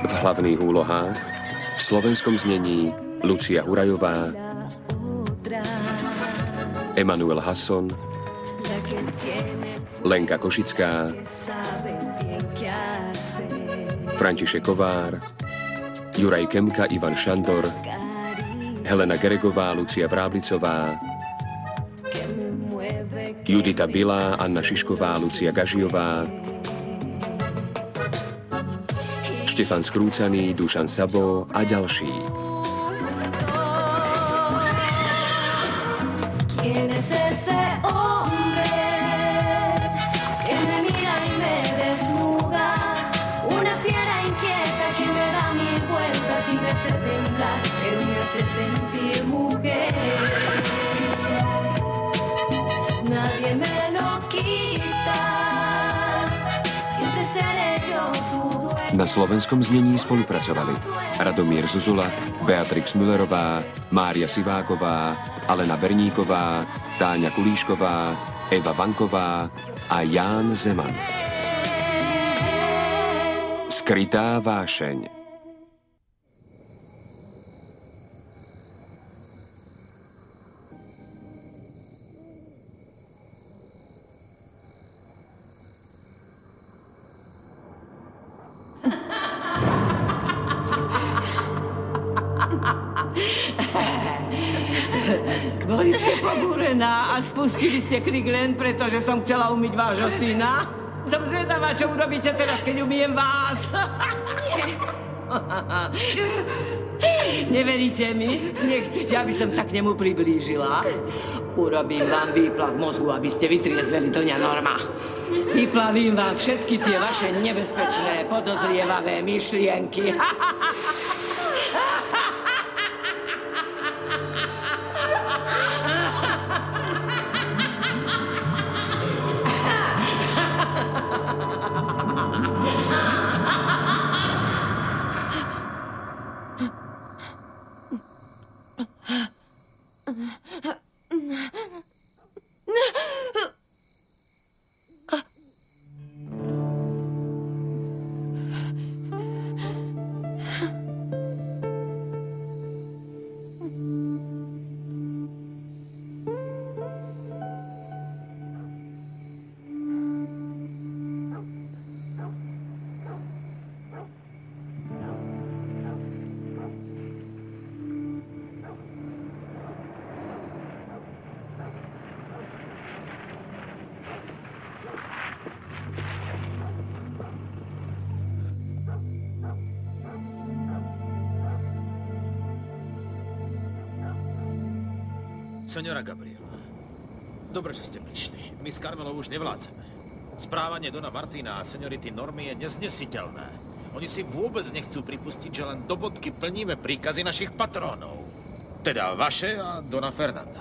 V hlavných úlohách v slovenskom znení Lucia Hurajová, Emanuel Hasson, Lenka Košická, František Kovár, Juraj Kemka, Ivan Šandor, Helena Geregová, Lucia Vráblicová, Judita Bilá, Anna Šišková, Lucia Gažiová, Štefan Skrúcaný, Dušan Sabo a ďalší. Na slovenskom znení spolupracovali Radomír Zuzula, Beatrix Müllerová, Mária Siváková, Alena Berníková, Táňa Kulíšková, Eva Vanková a Ján Zeman. Skrytá vášeň. Boli ste pobúrená a spustili ste krik len preto, že som chcela umyť vášho syna? Som zvedavá, čo urobíte teraz, keď umyjem vás. Neveríte mi? Nechcete, aby som sa k nemu priblížila? Urobím vám výplach mozgu, aby ste vytriezveli Doňa Norma. Vyplavím vám všetky tie vaše nebezpečné, podozrievavé myšlienky. Señora Gabriela, dobre, že ste prišli. My s Carmelou už nevládzeme. Správanie Dona Martina a señority Normy je neznesiteľné. Oni si vôbec nechcú pripustiť, že len do bodky plníme príkazy našich patrónov. Teda vaše a Dona Fernanda.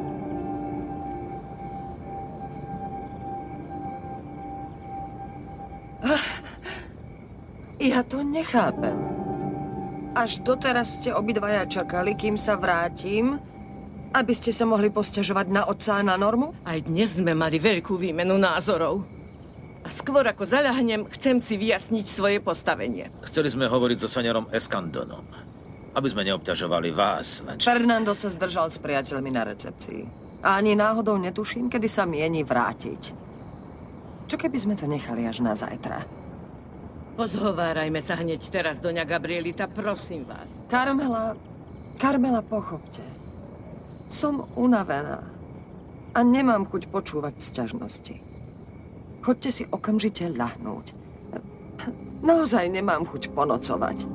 Ja to nechápem. Až doteraz ste obidvaja čakali, kým sa vrátim, aby ste sa mohli posťažovať na otca a na Normu? Aj dnes sme mali veľkú výmenu názorov. A skôr ako zaľahnem, chcem si vyjasniť svoje postavenie. Chceli sme hovoriť so señorom Escandonom, aby sme neobťažovali vás, menšie. Fernando sa zdržal s priateľmi na recepcii. A ani náhodou netuším, kedy sa mieni vrátiť. Čo keby sme to nechali až na zajtra? Pozhovárajme sa hneď teraz, Doňa Gabrielita, prosím vás. Carmela, pochopte. Som unavená a nemám chuť počúvať sťažnosti. Choďte si okamžite ľahnúť. Naozaj nemám chuť ponocovať.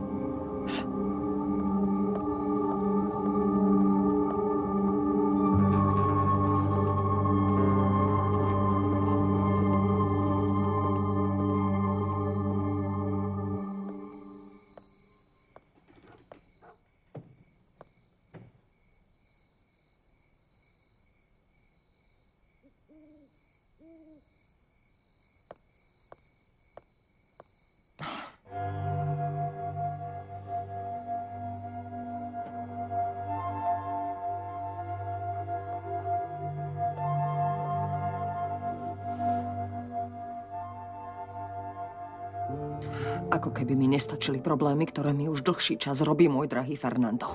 Ako keby mi nestačili problémy, ktoré mi už dlhší čas robí môj drahý Fernando.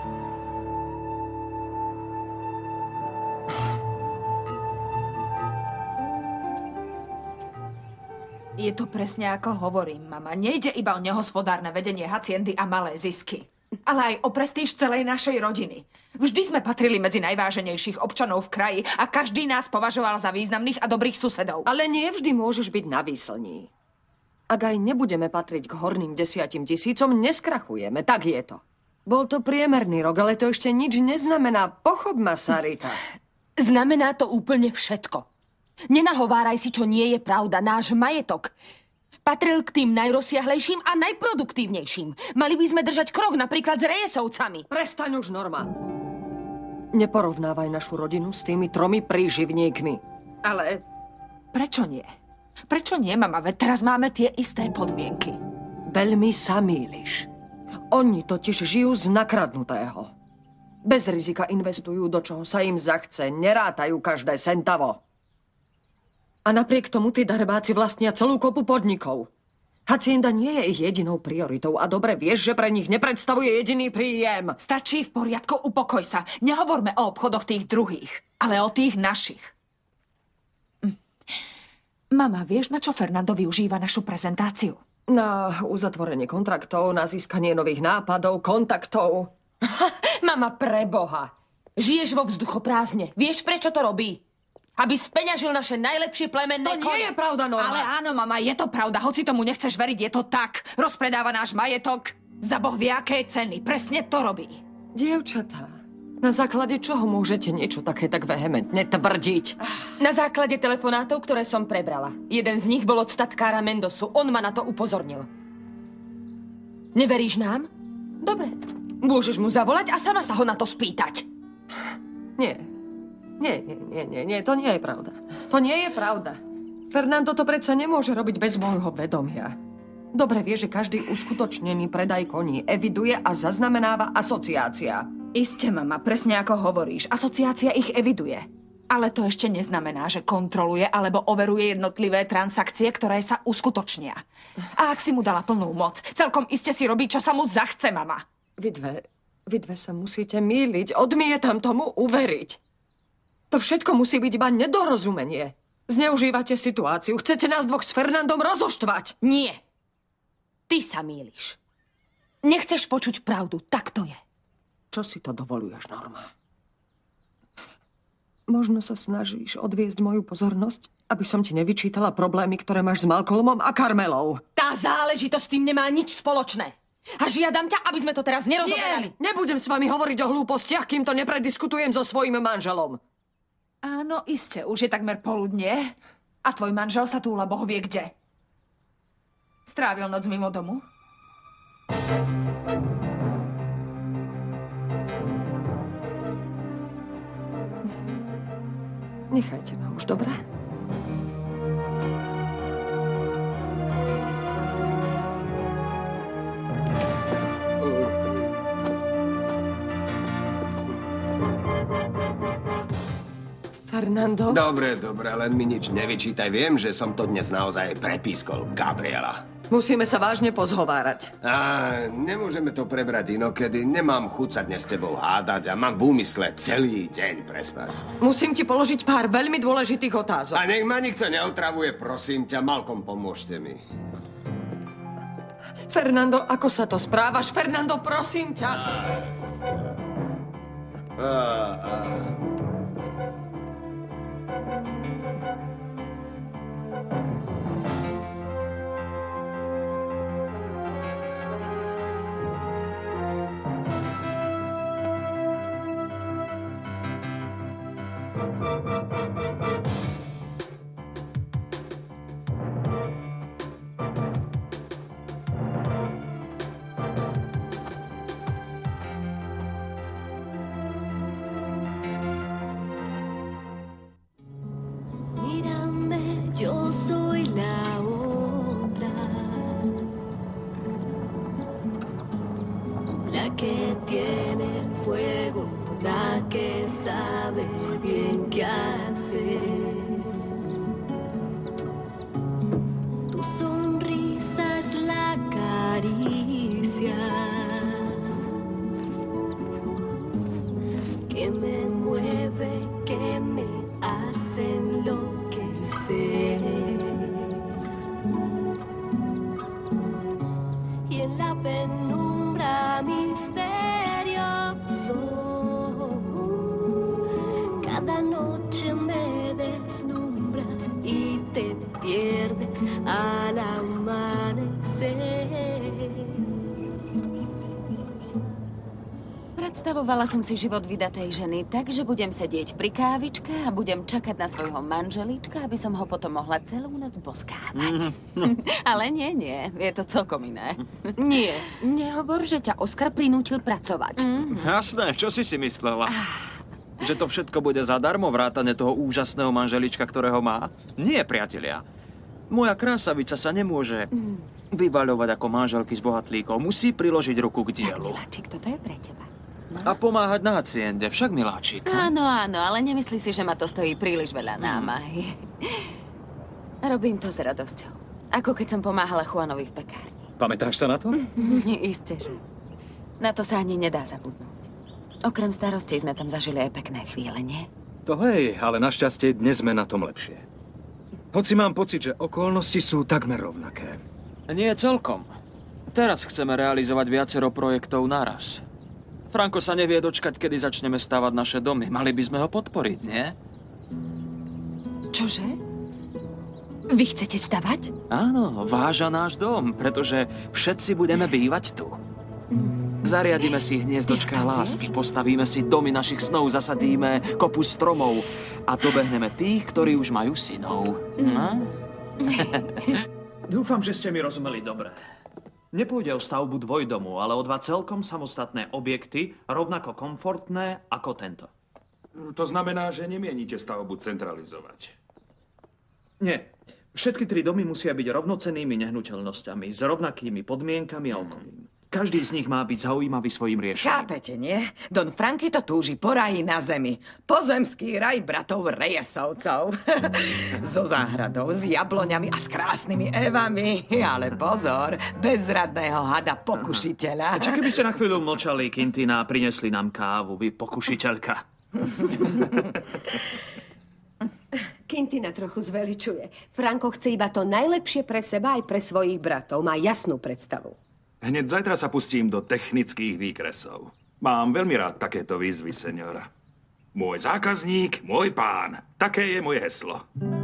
Je to presne ako hovorím, mama. Nejde iba o nehospodárne vedenie haciendy a malé zisky, ale aj o prestíž celej našej rodiny. Vždy sme patrili medzi najváženejších občanov v kraji a každý nás považoval za významných a dobrých susedov. Ale nie vždy môžeš byť na výslní. Ak aj nebudeme patriť k horným 10 000, neskrachujeme, tak je to. Bol to priemerný rok, ale to ešte nič neznamená. Pochop ma, Sarita. Znamená to úplne všetko. Nenahováraj si, čo nie je pravda. Náš majetok patril k tým najrozsiahlejším a najproduktívnejším. Mali by sme držať krok napríklad s Reyesovcami. Prestaň už, Norma. Neporovnávaj našu rodinu s tými 3 príživníkmi. Ale Prečo nie? Prečo nie, mama? Veď teraz máme tie isté podmienky. veľmi sa mýliš. Oni totiž žijú z nakradnutého. Bez rizika investujú do čoho sa im zachce, nerátajú každé centavo. A napriek tomu tí darebáci vlastnia celú kopu podnikov. Hacienda nie je ich jedinou prioritou a dobre vieš, že pre nich nepredstavuje jediný príjem. Stačí, v poriadku, upokoj sa. Nehovorme o obchodoch tých druhých, ale o tých našich. Mama, vieš, na čo Fernando využíva našu prezentáciu? Na uzatvorenie kontraktov, na získanie nových nápadov, kontaktov. Mama, preboha. Žiješ vo vzduchoprázdne. Vieš, prečo to robí? Aby speňažil naše najlepšie plemenné To nie je pravda, Norma. Ale áno, mama, je to pravda. Hoci tomu nechceš veriť, je to tak. Rozpredáva náš majetok za boh vie aké ceny. Presne to robí. Dievčatá, na základe čoho môžete niečo také tak vehementne tvrdiť? Na základe telefonátov, ktoré som prebrala. Jeden z nich bol od statkára Mendosu. On ma na to upozornil. Neveríš nám? Dobre. Môžeš mu zavolať a sama sa ho na to spýtať. Nie. Nie, to nie je pravda. To nie je pravda. Fernando to predsa nemôže robiť bez môjho vedomia. Dobre vie, že každý uskutočnený predaj koní eviduje a zaznamenáva asociácia. Iste, mama, presne ako hovoríš. Asociácia ich eviduje. Ale to ešte neznamená, že kontroluje alebo overuje jednotlivé transakcie, ktoré sa uskutočnia. A ak si mu dala plnú moc, celkom iste si robí, čo sa mu zachce, mama. Vy dve sa musíte mýliť. Odmietam tomu uveriť. To všetko musí byť iba nedorozumenie. Zneužívate situáciu. Chcete nás dvoch s Fernandom rozoštvať. Nie. Ty sa mýliš. Nechceš počuť pravdu, tak to je. Čo si to dovoluješ, Norma? Možno sa snažíš odviesť moju pozornosť, aby som ti nevyčítala problémy, ktoré máš s Malcolmom a Carmelou. Tá záležitosť s tým nemá nič spoločné. A žiadam ťa, aby sme to teraz nerozoberali. Nebudem s vami hovoriť o hlúpostiach, kým to neprediskutujem so svojím manželom. Áno, iste, už je takmer poludnie. A tvoj manžel sa túla boh vie kde. Strávil noc mimo domu? Nechajte ma už, dobre? Fernando? Dobre, len mi nič nevyčítaj. Viem, že som to dnes naozaj prepískol, Gabriela. Musíme sa vážne pozhovárať. A nemôžeme to prebrať inokedy. Nemám chuť sa dnes s tebou hádať a mám v úmysle celý deň prespať. Musím ti položiť pár veľmi dôležitých otázok. A nech ma nikto neotravuje, prosím ťa. Malcolm, pomôžte mi. Fernando, ako sa to správaš? Fernando, prosím ťa. viernes al amanecer. Predstavovala som si život vydatej ženy tak, že budem sedieť pri kávičke a budem čakať na svojho manželíčka, aby som ho potom mohla celú noc boskávať. Ale nie, je to celkom iné. Nie, nehovor, že ťa Oskar prinútil pracovať. Jasné, čo si myslela? Že to všetko bude zadarmo, vrátane toho úžasného manželička, ktorého má? Nie, priatelia. Moja krásavica sa nemôže vyvaľovať ako manželky z bohatlíkov. Musí priložiť ruku k dielu. Miláčik, toto je pre teba. A pomáhať na haciende, však miláčik. Áno, ale nemyslí si, že ma to stojí príliš veľa námahy. Robím to s radosťou. Ako keď som pomáhala Juanovi v pekárni. Pamätáš sa na to? Isté, že. Na to sa ani nedá zabudnúť. Okrem starostí sme tam zažili aj pekné chvíle, nie? To hej, ale našťastie dnes sme na tom lepšie. Hoci mám pocit, že okolnosti sú takmer rovnaké. Nie celkom. Teraz chceme realizovať viacero projektov naraz. Franko sa nevie dočkať, kedy začneme stavať naše domy. Mali by sme ho podporiť, nie? Čože? Vy chcete stavať? Áno, váža náš dom, pretože všetci budeme bývať tu. Zariadíme si hniezdočká lásky, postavíme si domy našich snov, zasadíme kopu stromov a dobehneme tých, ktorí už majú synov. Dúfam, že ste mi rozumeli dobre. Nepôjde o stavbu dvojdomu, ale o dva celkom samostatné objekty, rovnako komfortné ako tento. To znamená, že nemienite stavbu centralizovať. Nie. Všetky tri domy musia byť rovnocennými nehnuteľnosťami, s rovnakými podmienkami a okolím. Každý z nich má byť zaujímavý svojím riešením. Chápete, nie? Don Franky to túži po raji na zemi. Pozemský raj bratov Reyesovcov. So záhradou, s jabloňami a s krásnymi evami. Ale pozor, bezradného hada pokušiteľa. Či keby ste na chvíľu mlčali, Quintina, a prinesli nám kávu, vy pokušiteľka. Quintina trochu zveličuje. Franko chce iba to najlepšie pre seba aj pre svojich bratov. Má jasnú predstavu. Hneď zajtra sa pustím do technických výkresov. Mám veľmi rád takéto výzvy, seniora. Môj zákazník, môj pán. Také je moje heslo.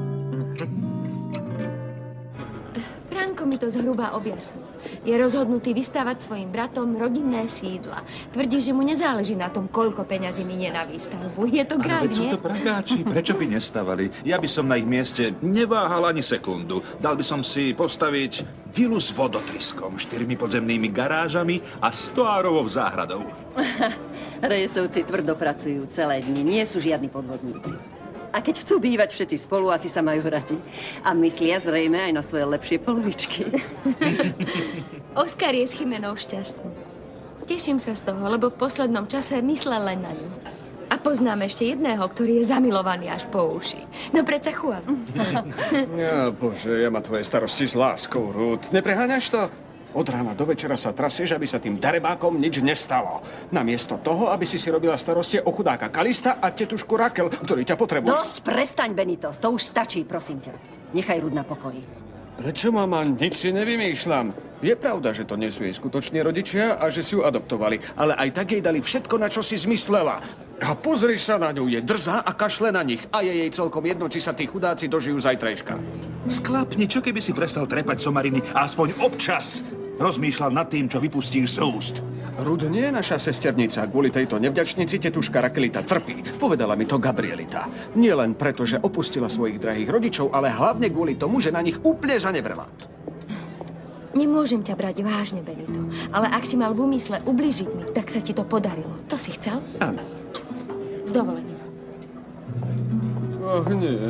Franko mi to zhruba objasnil. Je rozhodnutý vystavať svojim bratom rodinné sídla. Tvrdí, že mu nezáleží na tom, koľko peňazí minie na výstavbu. Je to grák, nie? Sú to pragáči, prečo by nestavali? Ja by som na ich mieste neváhal ani sekundu. Dal by som si postaviť vilu s vodotriskom, 4 podzemnými garážami a 100-árovou záhradou. Reyesovci tvrdo pracujú celé dni, nie sú žiadni podvodníci. A keď chcú bývať všetci spolu, asi sa majú radi. A myslia zrejme aj na svoje lepšie polovičky. Oskar je s Chimenou šťastný. Teším sa z toho, lebo v poslednom čase myslel len na ňu. A poznám ešte jedného, ktorý je zamilovaný až po uši. No predsa Juan. Ja, bože, ja mám tvoje starosti s láskou, Ruth. Nepreháňaš to? Od rána do večera sa trasieš, aby sa tým darebákom nič nestalo. Namiesto toho, aby si robila starosti o chudáka Kalista a tetušku Rakel, ktorí ťa potrebujú. Dosť, prestaň, Benito. To už stačí, prosím ťa. Nechaj Ruth na pokoji. Prečo, mama? Nič si nevymýšľam. Je pravda, že to nie sú jej skutoční rodičia a že si ju adoptovali. Ale aj tak jej dali všetko, na čo si zmyslela. A pozri sa na ňu, je drzá a kašle na nich. A je jej celkom jedno, či sa tí chudáci dožijú zajtrajška. Sklapni, čo keby si prestal trepať somariny a aspoň občas rozmýšľal nad tým, čo vypustíš z úst. Ruth nie je naša sesternica. Kvôli tejto nevďačnici tetuška Rakelita trpí. Povedala mi to Gabrielita. Nie len preto, že opustila svojich drahých rodičov, ale hlavne kvôli tomu, že na nich úplne zanevrela. Nemôžem ťa brať vážne, Benito. Ale ak si mal v úmysle ublížiť mi, tak sa ti to podarilo. To si chcel? Áno. S dovolením. Ach, nie.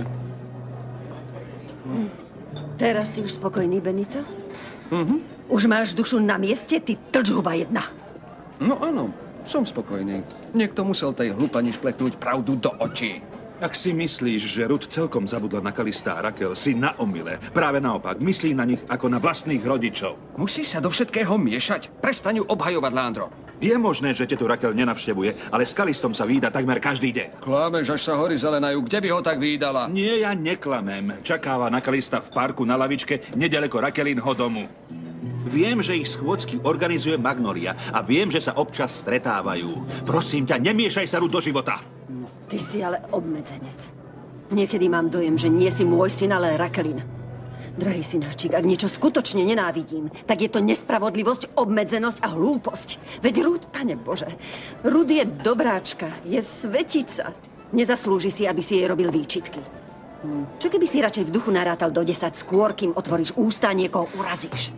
Teraz si už spokojný, Benito? Už máš dušu na mieste, ty tlčhuba jedna. No áno, som spokojný. Niekto musel tej hlupani špleknúť pravdu do očí. Ak si myslíš, že Ruth celkom zabudla na Kalista a Rakel, si na omyle. Práve naopak, myslí na nich ako na vlastných rodičov. Musí sa do všetkého miešať. Prestaň ju obhajovať, Lándro. Je možné, že tetu Rakel nenavštevuje, ale s Kalistom sa vída takmer každý deň. Klámeš, až sa hory zelenajú. Kde by ho tak vídala? Nie, ja neklamem. Čakáva na Kalista v parku na lavičke nedaleko Rakelinho domu. Viem, že ich schôdzky organizuje Magnolia a viem, že sa občas stretávajú. Prosím ťa, nemiešaj sa Ruth do života. Ty si ale obmedzenec. Niekedy mám dojem, že nie si môj syn, ale Rakelin. Drahý synáčik, ak niečo skutočne nenávidím, tak je to nespravodlivosť, obmedzenosť a hlúposť. Veď Ruth, pane Bože, Ruth je dobráčka, je svetica. Nezaslúži si, aby si jej robil výčitky. Čo keby si radšej v duchu narátal do 10 skôr, kým otvoríš ústa a niekoho urazíš?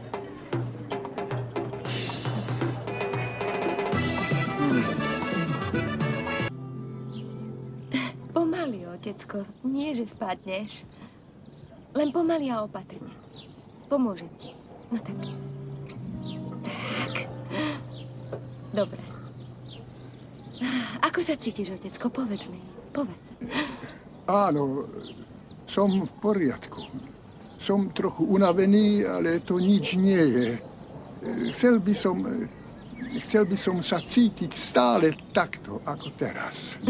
Pomaly, otecko. Nie, že spadneš. Len pomaly a opatrne. Pomôžem ti. No tak. Tak. Dobre. Ako sa cítiš, otecko? Povedz mi. Povedz. Áno, som v poriadku. Som trochu unavený, ale to nič nie je. Chcel by som sa cítiť stále takto, ako teraz.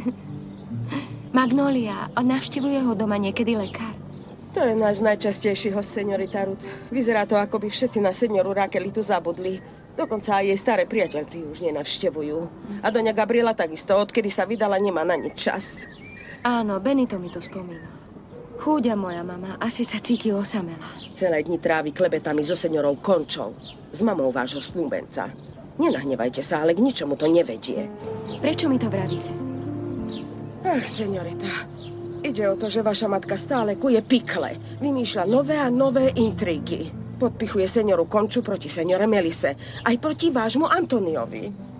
Magnolia, navštevuje ho doma niekedy lekár? To je náš najčastejší host, señorita Ruth. Vyzerá to, ako by všetci na senioru Rakelitu zabudli. Dokonca aj jej staré priateľky už nenavštevujú. A doňa Gabriela takisto, odkedy sa vydala, nemá na nič čas. Áno, Benito mi to spomínal. Chúďa moja mama, asi sa cíti osamela. Celé dni trávi klebetami so senyorou Končou, s mamou vášho snúbenca. Nenahnevajte sa, ale k ničomu to nevedie. Prečo mi to vravíte? Ach, señorita, ide o to, že vaša matka stále kuje pikle. Vymýšľa nové a nové intrigy. Podpichuje senioru Konču proti seniore Melise. Aj proti vášmu Antoniovi.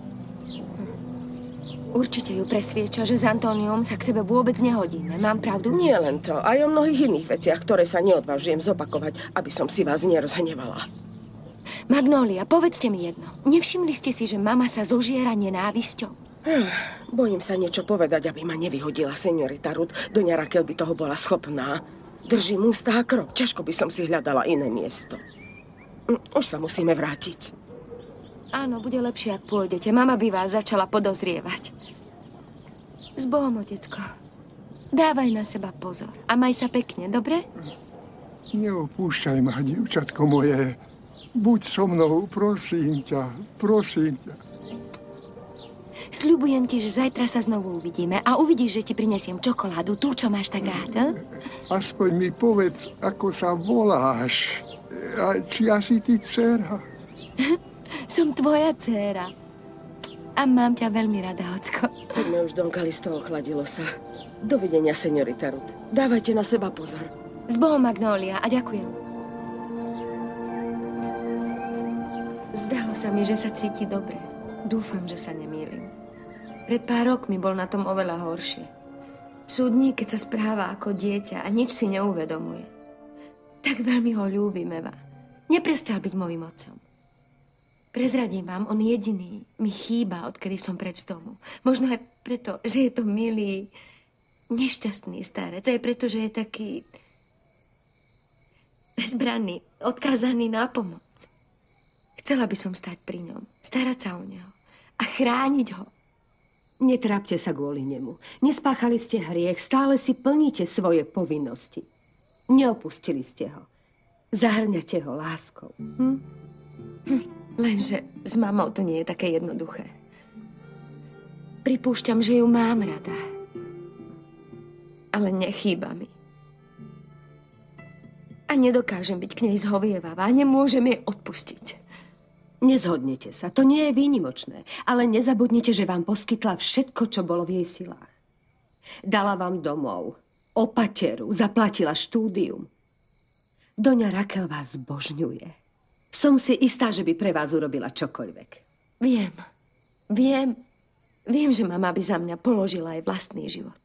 Určite ju presvieča, že s Antoniom sa k sebe vôbec nehodíme. Mám pravdu? Nie len to, aj o mnohých iných veciach, ktoré sa neodvážujem zopakovať, aby som si vás nerozhnevala. Magnolia, povedzte mi jedno. Nevšimli ste si, že mama sa zožiera nenávisťou? Bojím sa niečo povedať, aby ma nevyhodila señorita Ruth. Doňa Rakel by toho bola schopná. Držím ústa a krok. Ťažko by som si hľadala iné miesto. Už sa musíme vrátiť. Áno, bude lepšie, ak pôjdete. Mama by vás začala podozrievať. S Bohom, otecko. Dávaj na seba pozor. A maj sa pekne, dobre? Neopúšťaj ma, dievčatko moje. Buď so mnou, prosím ťa, prosím ťa. Sľubujem ti, že zajtra sa znovu uvidíme a uvidíš, že ti prinesiem čokoládu, tú, čo máš tak rád. Aspoň mi povedz, ako sa voláš. A či asi ty dcera? Som tvoja dcéra. A mám ťa veľmi rada, Hocko. Poďme už, Don Kalisto, ochladilo sa. Dovidenia, señorita Ruth. Dávajte na seba pozor. S Bohom, Magnolia, a ďakujem. Zdalo sa mi, že sa cíti dobre. Dúfam, že sa nemýlim. Pred pár rokmi bol na tom oveľa horšie. Súdnik, keď sa správa ako dieťa a nič si neuvedomuje. Tak veľmi ho ľúbim, Eva. Neprestal byť mojím otcom. Prezradím vám, on jediný mi chýba, odkedy som preč z domu. Možno aj preto, že je to milý, nešťastný starec. Aj preto, že je taký bezbranný, odkázaný na pomoc. Chcela by som stať pri ňom, starať sa o neho a chrániť ho. Netrápte sa kvôli nemu. Nespáchali ste hriech, stále si plníte svoje povinnosti. Neopustili ste ho. Zahrňate ho láskou. Lenže s mamou to nie je také jednoduché. Pripúšťam, že ju mám rada. Ale nechýba mi. A nedokážem byť k nej zhovievavá. Nemôžem jej odpustiť. Nezhodnete sa, to nie je výnimočné. Ale nezabudnite, že vám poskytla všetko, čo bolo v jej silách. Dala vám domov, opateru, zaplatila štúdium. Doňa Rakel vás zbožňuje. Som si istá, že by pre vás urobila čokoľvek. Viem, že mama by za mňa položila aj vlastný život.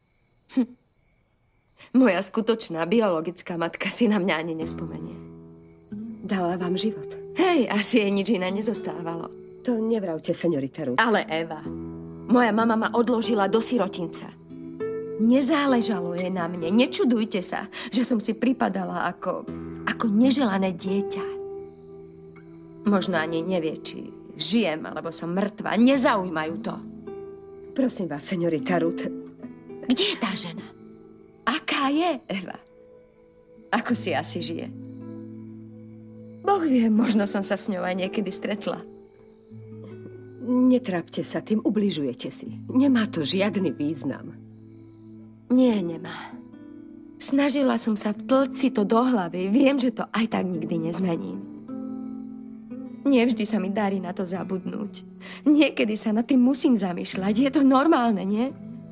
Moja skutočná biologická matka si na mňa ani nespomenie. Dala vám život. Hej, asi jej nič iné nezostávalo. To nevravte, señorita Ruth. Ale Eva, moja mama ma odložila do sirotinca. Nezáležalo jej na mne. Nečudujte sa, že som si pripadala ako neželané dieťa. Možno ani nevie, či žijem, alebo som mŕtva. Nezaujímajú to. Prosím vás, señorita Ruth. Kde je tá žena? Aká je, Eva? Ako si asi žije? Boh vie, možno som sa s ňou aj niekedy stretla. Netrápte sa, tým ubližujete si. Nemá to žiadny význam. Nie, nemá. Snažila som sa vtlcť si to do hlavy. Viem, že to aj tak nikdy nezmením. Nevždy sa mi darí na to zabudnúť. Niekedy sa nad tým musím zamýšľať. Je to normálne, nie?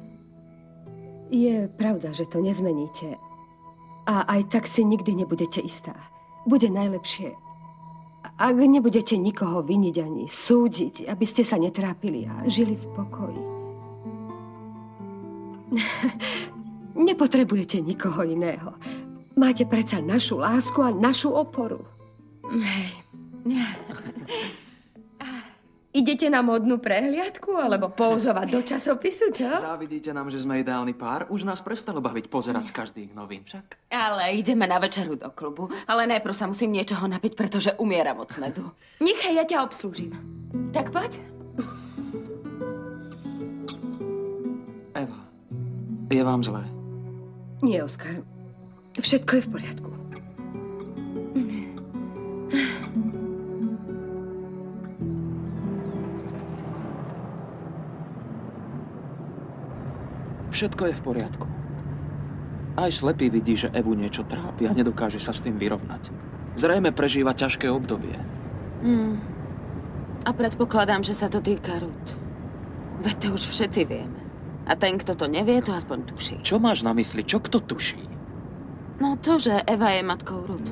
Je pravda, že to nezmeníte. A aj tak si nikdy nebudete istá. Bude najlepšie, ak nebudete nikoho viniť ani súdiť, aby ste sa netrápili a žili v pokoji. Nepotrebujete nikoho iného. Máte predsa našu lásku a našu oporu. Hej. Idete na modnú prehliadku alebo pouzovať do časopisu, čo? Závidíte nám, že sme ideálny pár? Už nás prestalo baviť pozerať z každých novín, však? Ale ideme na večeru do klubu. Ale najprv sa musím niečoho napiť, pretože umieram od smedu. Nechaj, ja ťa obslúžim. Tak poď. Eva, je vám zlé? Nie, Oskar. Všetko je v poriadku. Všetko je v poriadku. Aj slepý vidí, že Evu niečo trápi a nedokáže sa s tým vyrovnať. Zrejme prežíva ťažké obdobie. A predpokladám, že sa to týka Ruth. Veď to už všetci vieme. A ten, kto to nevie, to aspoň tuší. Čo máš na mysli? Čo kto tuší? No to, že Eva je matkou Ruth.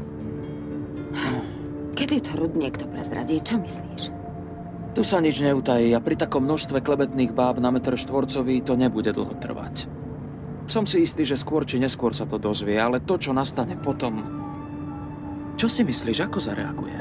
Kedy to Ruth niekto prezradí? Čo myslíš? Tu sa nič neutají a pri takom množstve klebetných báb na metr štvorcový to nebude dlho trvať. Som si istý, že skôr či neskôr sa to dozvie, ale to, čo nastane potom... Čo si myslíš, ako zareaguje?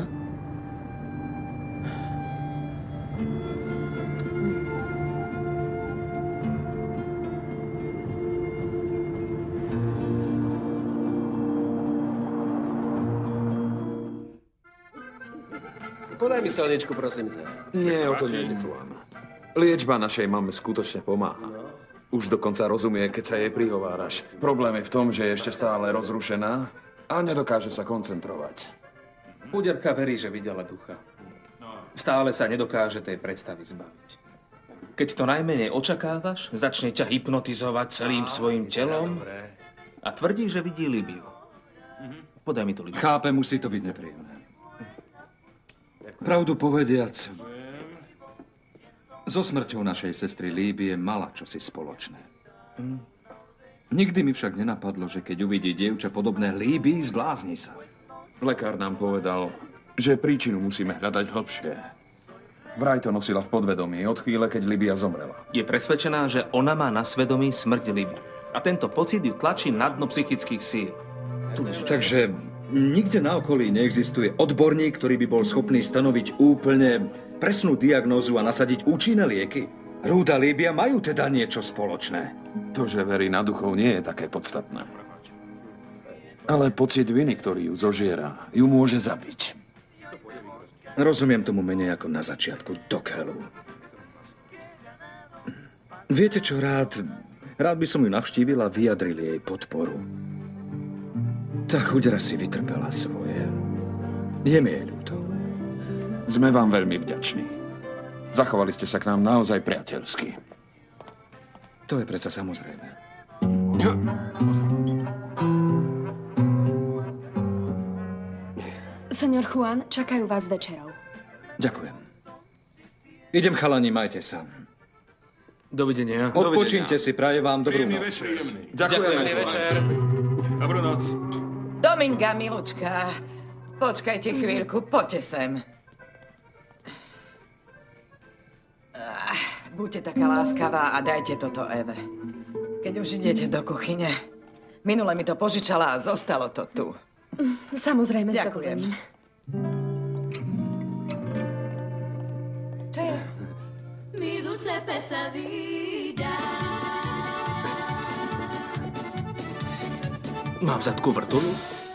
Podaj mi solničku, prosím ťa. Nie, o to nejde, Juan. Liečba našej mame skutočne pomáha. Už dokonca rozumie, keď sa jej prihováraš. Problém je v tom, že je ešte stále rozrušená a nedokáže sa koncentrovať. Úderka verí, že videla ducha. Stále sa nedokáže tej predstavy zbaviť. Keď to najmenej očakávaš, začne ťa hypnotizovať celým svojim telom a tvrdí, že vidí Líbiu. Podaj mi tu Líbiu. Chápem, musí to byť nepríjemné. Pravdu povediac, so smrťou našej sestry Líbie mala čosi spoločné. Nikdy mi však nenapadlo, že keď uvidí dievča podobné Líbii, zblázni sa. Lekár nám povedal, že príčinu musíme hľadať hlbšie. Vraj to nosila v podvedomí od chvíle, keď Líbia zomrela. Je presvedčená, že ona má na svedomí smrť Líbie. A tento pocit ju tlačí na dno psychických síl. Takže nikde na okolí neexistuje odborník, ktorý by bol schopný stanoviť úplne presnú diagnózu a nasadiť účinné lieky. Ruth a Líbia majú teda niečo spoločné. To, že verí na duchov, nie je také podstatné. Ale pocit viny, ktorý ju zožiera, ju môže zabiť. Rozumiem tomu menej ako na začiatku, Dokelu. Viete čo, rád by som ju navštívil a vyjadril jej podporu. Tá chudera si vytrpela svoje. Je mi jej ľúto. Sme vám veľmi vďační. Zachovali ste sa k nám naozaj priateľsky. To je predsa samozrejme. Senior Juan, čakajú vás večerou. Ďakujem. Idem, chalani, majte sa. Dovidenia. Odpočíňte si, prajem vám dobrú noc. Ďakujeme. Dobrú noc. Dominga, milučka, počkajte chvíľku, poďte sem. Buďte taká láskavá a dajte toto Eve. Keď už idete do kuchyne. Minule mi to požičala a zostalo to tu. Samozrejme, s ďakujem. dovolením. Čo je? Mi dulce pesadilla. Má v zadku vrtuľu?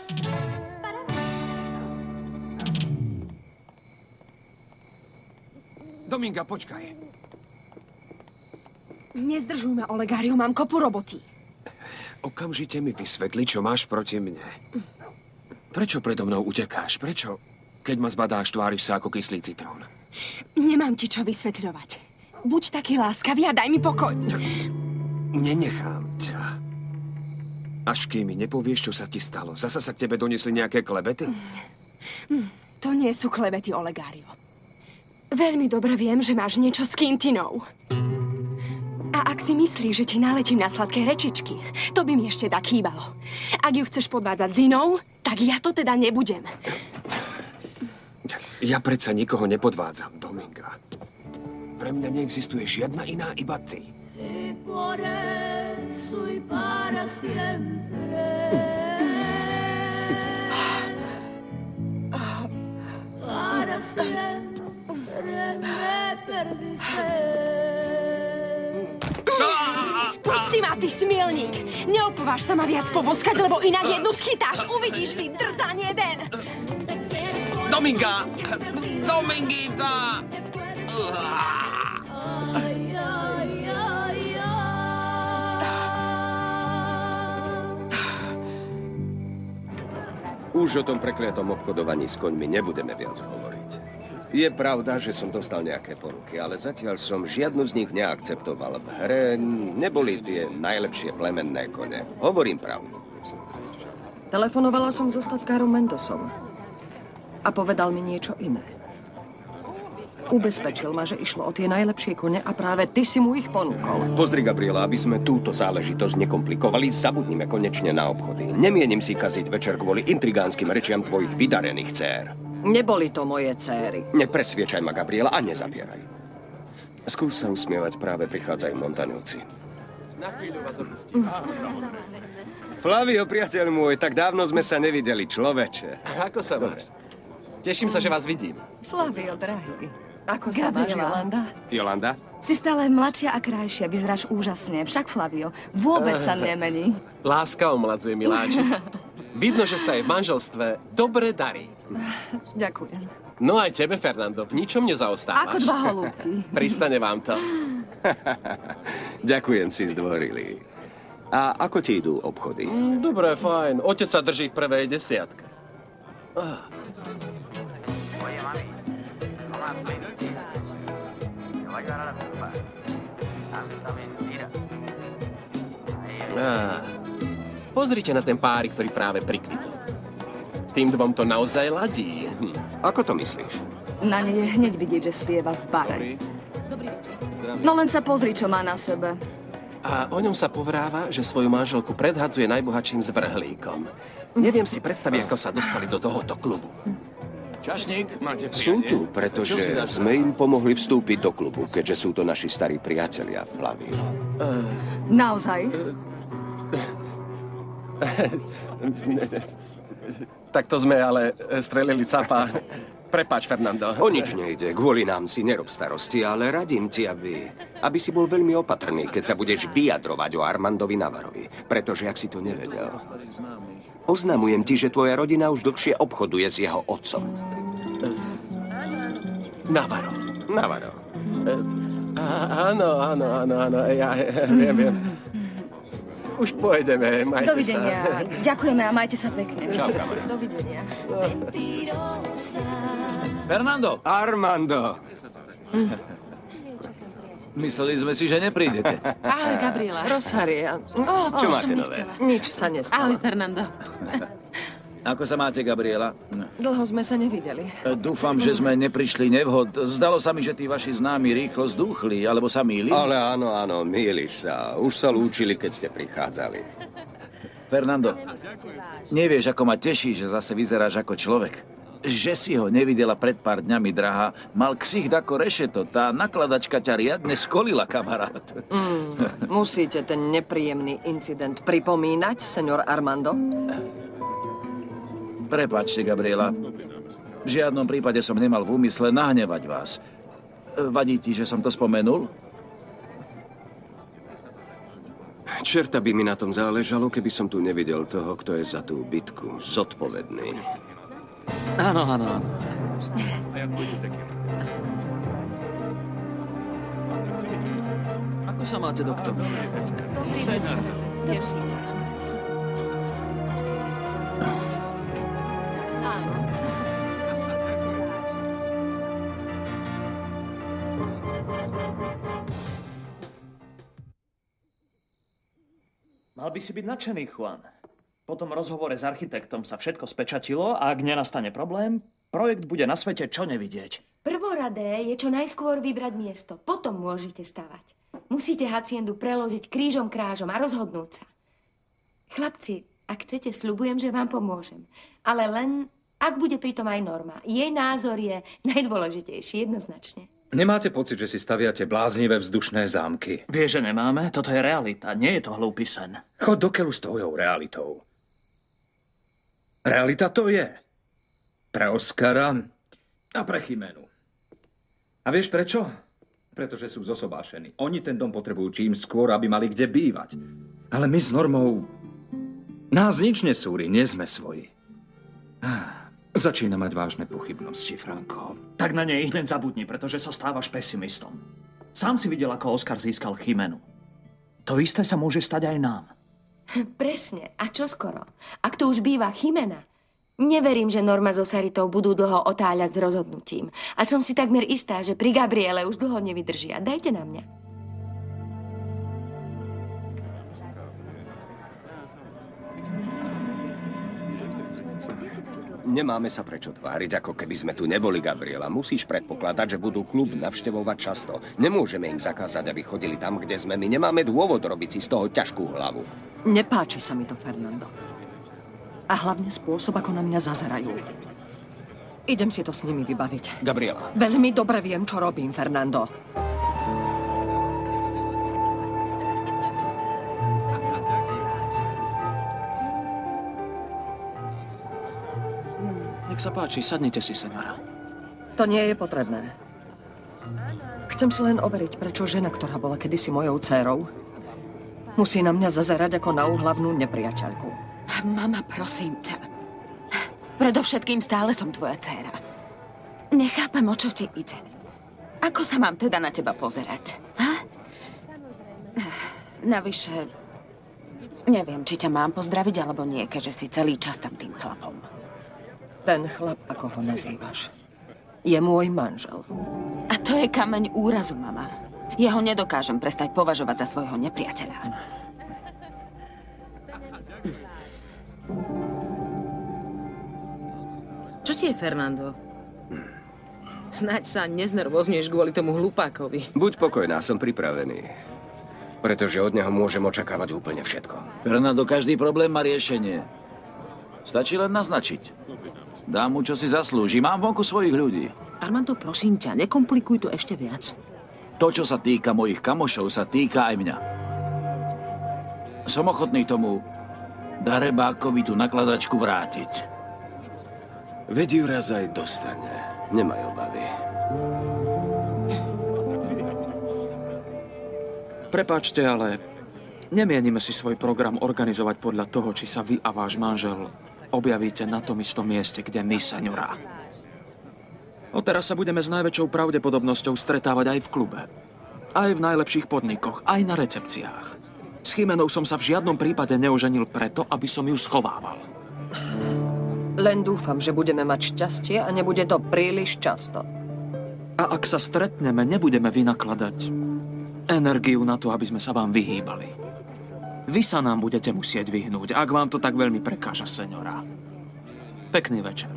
Dominga, počkaj. Nezdržujme, Olegáriu, mám kopu roboty. Okamžite mi vysvetli, čo máš proti mne. Prečo predo mnou utekáš? Prečo, keď ma zbadáš, tváriš sa ako kyslý citrón? Nemám ti čo vysvetľovať. Buď taký láskavý a daj mi pokoj. Nenechám ťa. Až kým mi nepovieš, čo sa ti stalo. Zasa sa k tebe donesli nejaké klebety? To nie sú klebety, Olegario. Veľmi dobre viem, že máš niečo s Quintinou. A ak si myslíš, že ti naletím na sladké rečičky, to by mi ešte tak chýbalo. Ak ju chceš podvádzať s inou, tak ja to teda nebudem. Ja predsa nikoho nepodvádzam, Dominga. Pre mňa neexistuje žiadna iná, iba ty. Por eso y para siempre. Para siempre me perdiste. Poď si ma, ty smielník! Neopováž sa ma viac poboskať, lebo inak jednu schytáš. Uvidíš, ty drzán jeden! Dominga! Dominguita! Už o tom prekliatom obchodovaní s koňmi nebudeme viac hovoriť. Je pravda, že som dostal nejaké poruky, ale zatiaľ som žiadnu z nich neakceptoval. V hre neboli tie najlepšie plemenné kone. Hovorím pravdu. Telefonovala som so statkárom Mendosom a povedal mi niečo iné. Ubezpečil ma, že išlo o tie najlepšie kone a práve ty si mu ich ponúkol. Pozri, Gabriela, aby sme túto záležitosť nekomplikovali, zabudnime konečne na obchody. Nemienim si kaziť večer kvôli intrigánskym rečiam tvojich vydarených dcér. Neboli to moje céry. Nepresviečaj ma, Gabriela, a nezapieraj. Skús sa usmievať, práve prichádzajú Montaňovci. Na chvíľu vás opustím. Flavio, priateľ môj, tak dávno sme sa nevideli, človeče. Ako sa máš? Teším sa, že vás vidím. Flavio, drahý. Ako sa máš, Gabriela. Jolanda? Jolanda? Si stále mladšia a krajšia, vyzeráš úžasne. Však, Flavio, vôbec sa nemení. Láska omladzuje, miláčik. Vidno, že sa jej v manželstve dobre darí. Ďakujem. No aj tebe, Fernando, v ničom nezaostávaš. Ako dva holúbky. Pristane vám to. Ďakujem, si zdvorili. A ako ti idú obchody? Dobre, fajn. Otec sa drží v prvej desiatke. Pozrite na ten párik, ktorý práve prikvitol. Tým dvom to naozaj ladí. Ako to myslíš? Na nej je hneď vidieť, že spieva v bare. No len sa pozri, čo má na sebe. A o ňom sa povráva, že svoju manželku predhadzuje najbohatším zvrhlíkom. Neviem si predstaviť, ako sa dostali do tohoto klubu. Čašník, máte Sú tu, pretože sme im pomohli vstúpiť do klubu, keďže sú to naši starí priatelia, Flavio. Naozaj? Tak to sme ale strelili capa. Prepáč, Fernando. O nič nejde, kvôli nám si nerob starosti, ale radím ti, aby si bol veľmi opatrný, keď sa budeš vyjadrovať o Armandovi Navarovi. Pretože, ak si to nevedel, oznamujem ti, že tvoja rodina už dlhšie obchoduje s jeho otcom. Navaro. Navaro. Áno, ja viem. Už pôjdeme, majte Dovidenia. sa. Ďakujeme a majte sa pekne. Čau, kamarát. Dovidenia. Fernando. Armando. Mysleli sme si, že neprídete. Ahoj, Gabriela. Rosaria. Čo máte nové? Nič sa nestalo. Ahoj, Fernando. Ako sa máte, Gabriela? Dlho sme sa nevideli. Dúfam, že sme neprišli nevhod. Zdalo sa mi, že tí vaši známi rýchlo zdúchli, alebo sa mýlim? Ale áno, mýliš sa. Už sa lúčili, keď ste prichádzali. Fernando, nevieš, ako ma teší, že zase vyzeráš ako človek. Že si ho nevidela pred pár dňami, drahá. Mal ksicht ako rešeto. Tá nakladačka ťa riadne skolila, kamarát. Musíte ten nepríjemný incident pripomínať, senor Armando? Prepáčte, Gabriela. V žiadnom prípade som nemal v úmysle nahnevať vás. Vadí ti, že som to spomenul? Čerta by mi na tom záležalo, keby som tu nevidel toho, kto je za tú bitku zodpovedný. Áno. Ako sa máte, doktor? Tešíte. Mal by si byť nadšený, Juan. Po tom rozhovore s architektom sa všetko spečatilo a ak nenastane problém, projekt bude na svete čo nevidieť. Prvoradé je čo najskôr vybrať miesto. Potom môžete stavať. Musíte haciendu preložiť krížom krážom a rozhodnúť sa. Chlapci, ak chcete, sľubujem, že vám pomôžem. Ale len, ak bude pritom aj Norma. Jej názor je najdôležitejší, jednoznačne. Nemáte pocit, že si staviate bláznivé vzdušné zámky? Vieš, že nemáme? Toto je realita, nie je to hlúpy sen. Chod do keľu s tvojou realitou. Realita to je. Pre Oskara a pre Chimenu. A vieš prečo? Pretože sú zosobášení. Oni ten dom potrebujú čím skôr, aby mali kde bývať. Ale my s Normou... Nás nič nesúri, nie sme svoji. Začína mať vážne pochybnosti, Franko. Tak na nej len zabudni, pretože sa stávaš pesimistom. Sám si videl, ako Oskar získal Chimenu. To isté sa môže stať aj nám. Presne. A čo skoro? Ak tu už býva Chimena, neverím, že Norma so Saritou budú dlho otáľať s rozhodnutím. A som si takmer istá, že pri Gabriele už dlho nevydržia. Dajte na mňa. Nemáme sa prečo tváriť, ako keby sme tu neboli, Gabriela. Musíš predpokladať, že budú klub navštevovať často. Nemôžeme im zakázať, aby chodili tam, kde sme. My nemáme dôvod robiť si z toho ťažkú hlavu. Nepáči sa mi to, Fernando. A hlavne spôsob, ako na mňa zazerajú. Idem si to s nimi vybaviť. Gabriela. Veľmi dobre viem, čo robím, Fernando. Nech sa páči, sadnite si, senora. To nie je potrebné. Chcem si len overiť, prečo žena, ktorá bola kedysi mojou dcérou, musí na mňa zazerať ako na úhlavnú nepriateľku. Mama, prosím ťa. Predovšetkým stále som tvoja dcéra. Nechápem, o čo ti ide. Ako sa mám teda na teba pozerať? Ha? Navyše, neviem, či ťa mám pozdraviť, alebo nie, keďže si celý čas tam tým chlapom. Ten chlap, ako ho nazývaš, je môj manžel. A to je kameň úrazu, mama. Jeho nedokážem prestať považovať za svojho nepriateľa. Čo ti je, Fernando? Snáď sa neznervozňuješ kvôli tomu hlupákovi. Buď pokojná, som pripravený. Pretože od neho môžem očakávať úplne všetko. Fernando, každý problém má riešenie. Stačí len naznačiť. Dám mu, čo si zaslúži. Mám vonku svojich ľudí. Armando, prosím ťa, nekomplikuj to ešte viac. To, čo sa týka mojich kamošov, sa týka aj mňa. Som ochotný tomu darebákovi tú nakladačku vrátiť. Veď ju raz aj dostane. Nemaj obavy. Prepáčte, ale nemienime si svoj program organizovať podľa toho, či sa vy a váš manžel objavíte na tom istom mieste, kde my, seňorá. Odteraz sa budeme s najväčšou pravdepodobnosťou stretávať aj v klube. Aj v najlepších podnikoch, aj na recepciách. S Chimenou som sa v žiadnom prípade neoženil preto, aby som ju schovával. Len dúfam, že budeme mať šťastie a nebude to príliš často. A ak sa stretneme, nebudeme vynakladať energiu na to, aby sme sa vám vyhýbali. Vy sa nám budete musieť vyhnúť, ak vám to tak veľmi prekáža, seňora. Pekný večer.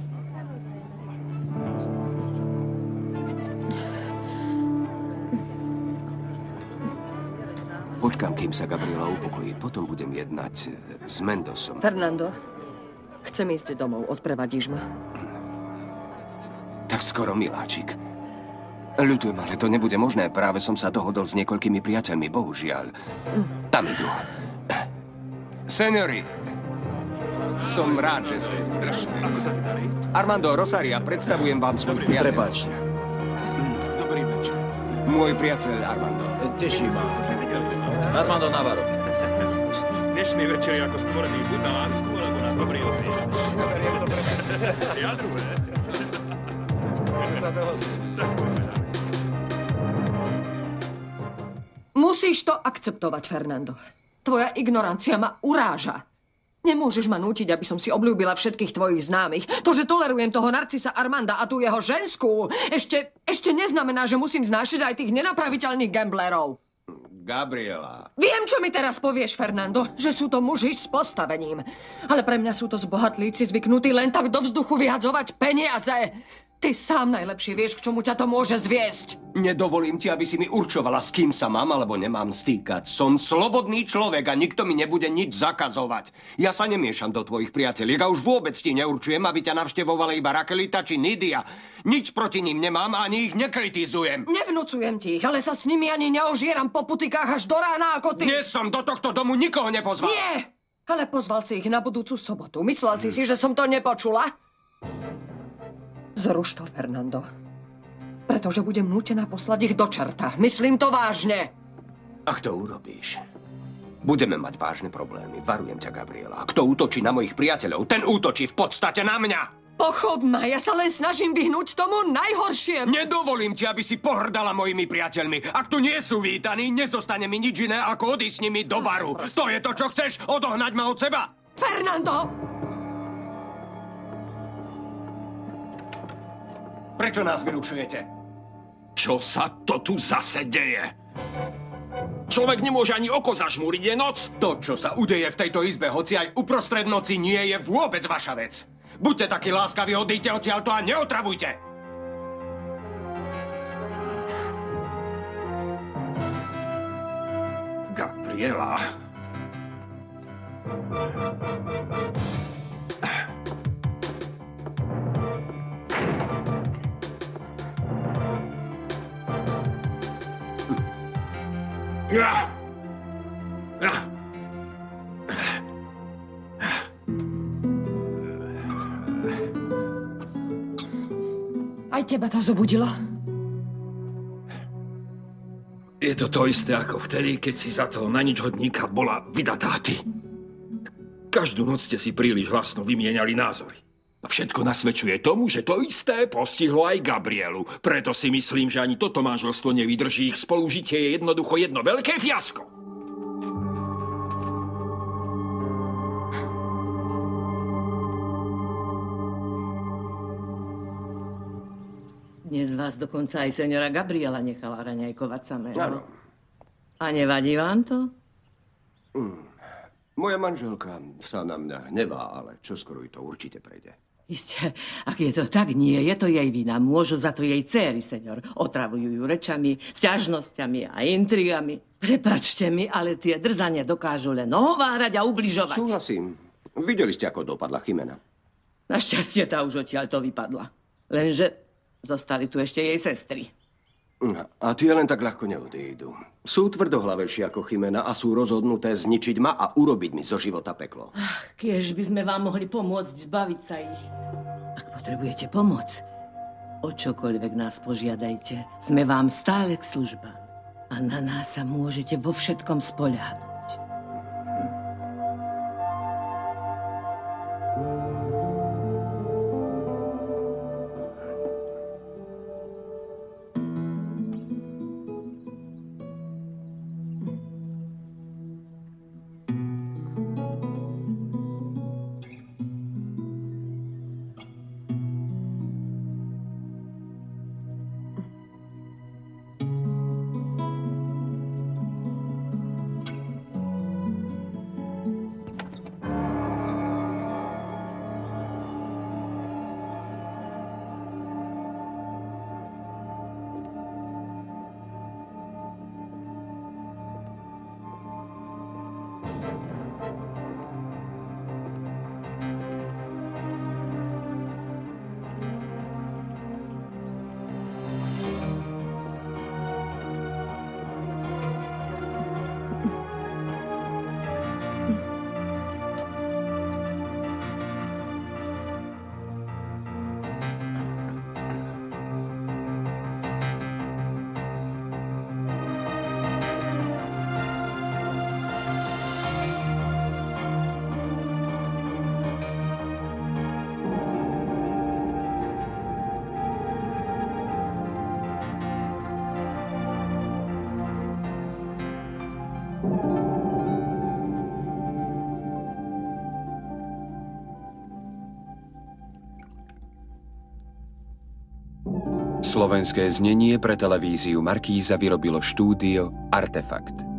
Počkám, kým sa Gabriela upokojí. Potom budem jednať s Mendosom. Fernando, chcem ísť domov. Odprevadíš ma? Tak skoro, miláčik. Ľutujem, ale to nebude možné. Práve som sa dohodol s niekoľkými priateľmi, bohužiaľ. Tam idú. Seniori, som rád, že ste. Ako sa ti darí? Armando, Rosaria, predstavujem vám svoj priateľ. Prepáčte. Dobrý večer. Môj priateľ Armando. Teší ma. Armando Navarro. Dnešný večer je ako stvorený buď na lásku, alebo na dobrý obdiv. Ja druhé. Musíš to akceptovať, Fernando. Tvoja ignorancia ma uráža. Nemôžeš ma nútiť, aby som si obľúbila všetkých tvojich známych. To, že tolerujem toho narcisa Armanda a tú jeho ženskú, ešte neznamená, že musím znášať aj tých nenapraviteľných gamblerov. Gabriela. Viem, čo mi teraz povieš, Fernando, že sú to muži s postavením. Ale pre mňa sú to zbohatlíci zvyknutí len tak do vzduchu vyhadzovať peniaze. Ty sám najlepšie vieš, k čomu ťa to môže zviesť. Nedovolím ti, aby si mi určovala, s kým sa mám alebo nemám stýkať. Som slobodný človek a nikto mi nebude nič zakazovať. Ja sa nemiešam do tvojich priateliek a už vôbec ti neurčujem, aby ťa navštevovali iba Rakelita či Nidia. Nič proti ním nemám, ani ich nekritizujem. Nevnúcujem ti ich, ale sa s nimi ani neožieram po putikách až do rána ako ty. Dnes som do tohto domu nikoho nepozval. Nie, ale pozval si ich na budúcu sobotu. Myslel si si, že som to nepočula? Zruš to, Fernando. Pretože budem nútená poslať ich do čerta. Myslím to vážne. Ak to urobíš, budeme mať vážne problémy. Varujem ťa, Gabriela. Kto útočí na mojich priateľov, ten útočí v podstate na mňa. Pochop ma, ja sa len snažím vyhnúť tomu najhoršiemu. Nedovolím ti, aby si pohrdala mojimi priateľmi. Ak tu nie sú vítaní, nezostane mi nič iné, ako odísť s nimi do baru. To je to, čo chceš? Odohnať ma od seba? Fernando! Prečo nás vyrušujete? Čo sa to tu zase deje? Človek nemôže ani oko zažmúriť, je noc. To, čo sa udeje v tejto izbe, hoci aj uprostred noci, nie je vôbec vaša vec. Buďte takí láskaví, odíďte odtiaľto a neotravujte. Gabriela. Aj teba to zobudilo? Je to to isté ako vtedy, keď si za toho na nič hodníka bola vydatá ty. Každú noc ste si príliš hlasno vymieniali názory. A všetko nasvedčuje tomu, že to isté postihlo aj Gabrielu. Preto si myslím, že ani toto manželstvo nevydrží. Ich spolužitie je jednoducho jedno veľké fiasko. Dnes vás dokonca aj seniora Gabriela nechala raňajkovať samého. Áno. A nevadí vám to? Moja manželka sa na mňa hnevá, ale čoskoro to určite prejde. Isté, ak je to tak, nie je to jej vina. Môžu za to jej dcéry, senior. Otravujú ju rečami, sťažnosťami a intrigami. Prepáčte mi, ale tie drzania dokážu len ohovárať a ubližovať. Súhlasím. Videli ste, ako dopadla Chimena. Našťastie tá už odtiaľ to vypadla. Lenže zostali tu ešte jej sestry. A tie len tak ľahko neodídu. Sú tvrdohlavejšie ako Chimena a sú rozhodnuté zničiť ma a urobiť mi zo života peklo. Kiež by sme vám mohli pomôcť zbaviť sa ich. Ak potrebujete pomoc, o čokoľvek nás požiadajte. Sme vám stále k službám. A na nás sa môžete vo všetkom spoľahnúť. Slovenské znenie pre televíziu Markíza vyrobilo štúdio Artefakt.